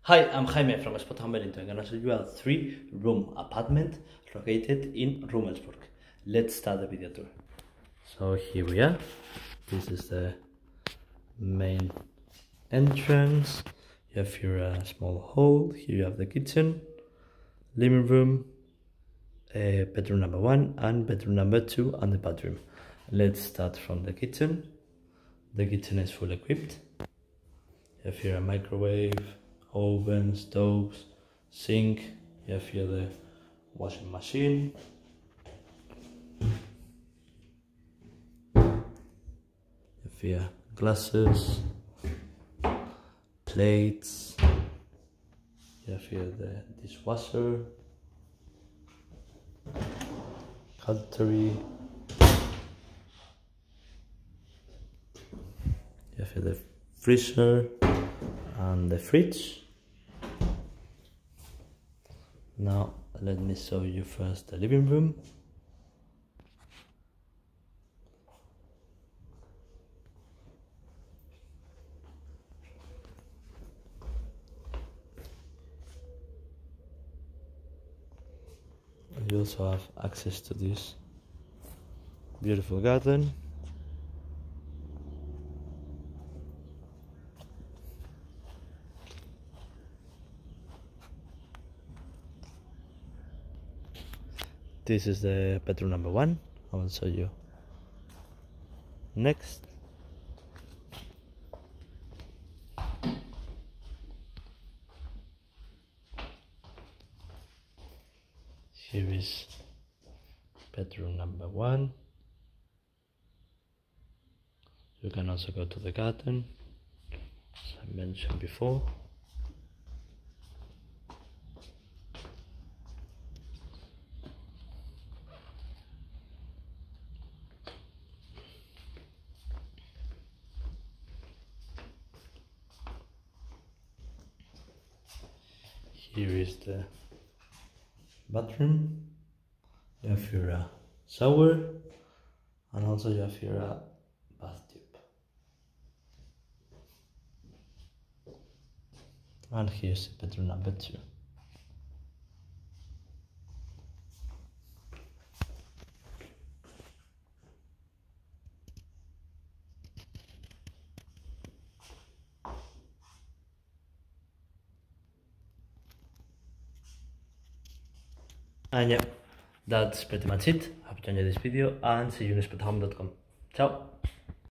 Hi, I'm Jaime from Spotahome. I'm gonna show you a 3-room apartment located in Rummelsburg. Let's start the video tour. So here we are. This is the main entrance. You have here a small hall. Here you have the kitchen, living room, bedroom number 1 and bedroom number 2 and the bathroom. Let's start from the kitchen. The kitchen is fully equipped. You have here a microwave, oven, stoves, sink. You have here the washing machine. You have here glasses, plates. You have here the dishwasher, cutlery. You have here the freezer and the fridge. Now let me show you first the living room. You also have access to this beautiful garden. This is the bedroom number 1. I will show you next. Here is bedroom number 1. You can also go to the garden, as I mentioned before. Here is the bathroom. You have here a shower and also you have here a bathtub. And here's bedroom number 2. And yeah, that's pretty much it. Hope you enjoyed this video and see you in spotahome.com. Ciao!